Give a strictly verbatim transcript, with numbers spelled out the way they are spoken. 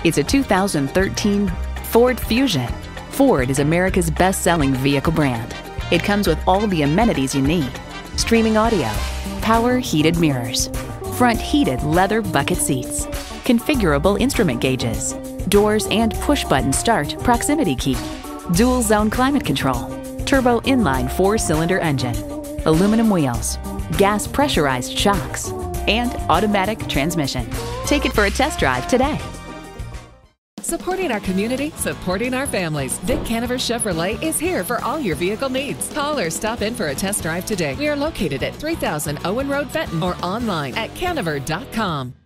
It's a two thousand thirteen Ford Fusion. Ford is America's best-selling vehicle brand. It comes with all the amenities you need: streaming audio, power heated mirrors, front heated leather bucket seats, configurable instrument gauges, doors and push-button start proximity key, dual zone climate control, turbo inline four-cylinder engine, aluminum wheels, gas pressurized shocks, and automatic transmission. Take it for a test drive today. Supporting our community, supporting our families. Vic Canaver Chevrolet is here for all your vehicle needs. Call or stop in for a test drive today. We are located at three thousand Owen Road, Fenton, or online at canaver dot com.